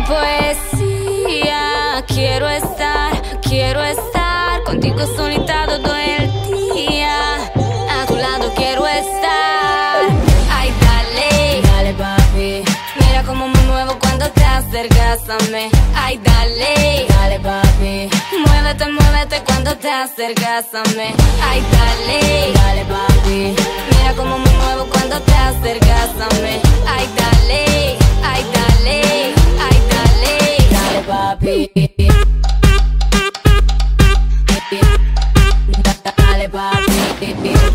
poesía. Quiero estar contigo solita todo el día. A tu lado quiero estar. Ay, dale, dale papi. Mira cómo me muevo cuando te acercas a mí. Ay, dale, dale papi. Muévete, muévete cuando te acercas a mí. Ay, dale, dale papi. Mira cómo me muevo cuando te acercas a mí. Ay, dale, ay, dale, ay, dale, dale papi. Dale papi.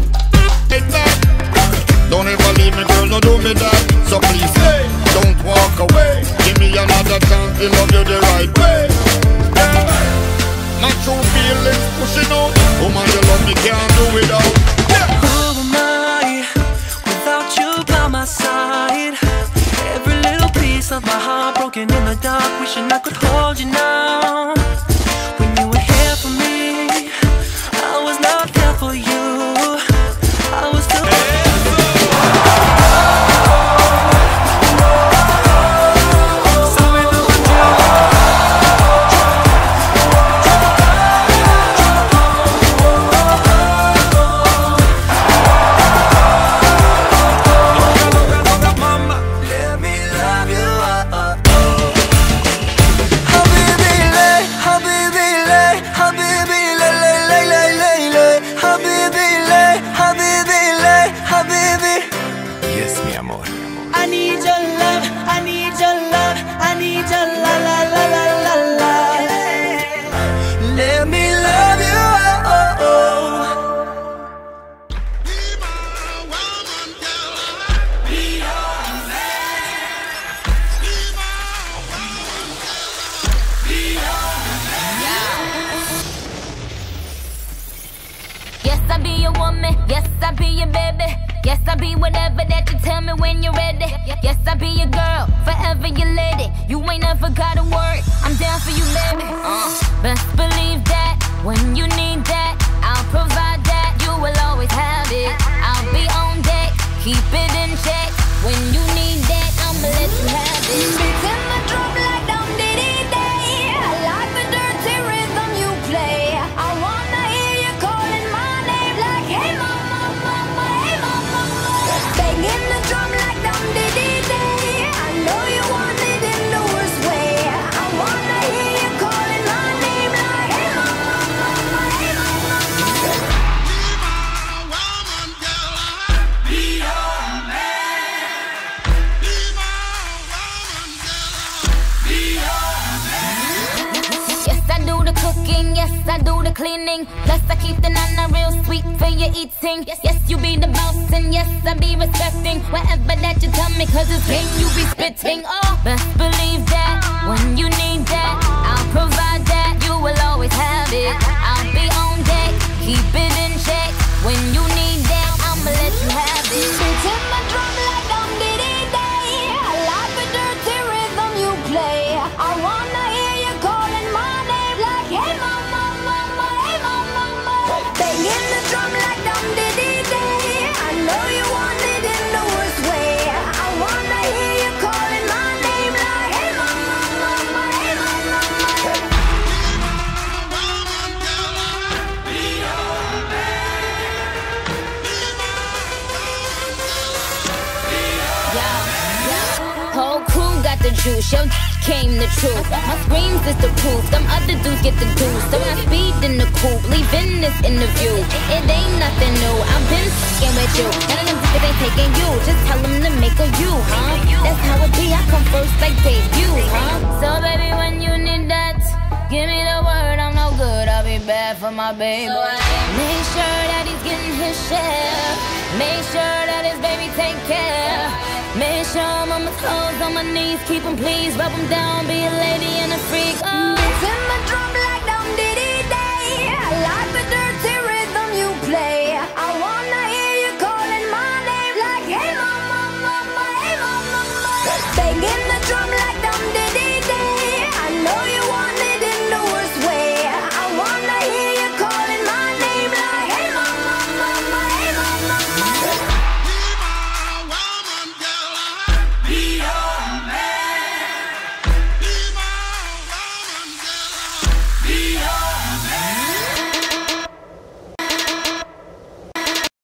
Don't ever leave me, girl, no do me that. So please, don't walk away. Give me another chance to love you the right way. My true feelings pushing out. Woman, you love me, can't do without. Who am I without you by my side? Every little piece of my heart broken in the dark, wishing I could hold you now. When you were here for me, I was not there for you. I was too your came the truth. My screams is the proof. Them other dudes get the deuce. So when I speed in the coupe, leaving this interview. It ain't nothing new. I've been fucking with you. None of them niggas ain't taking you. Just tell them to make a you, huh? That's how it be. I come first like debut, huh? So baby, when you need that, give me the word. I'm no good. I'll be bad for my baby. So make sure that he's getting his share. Make sure that his baby take care. Make sure I'm on my toes, on my knees, keep him please, rub him down, be a lady and a freak. Oh, it's in my drum.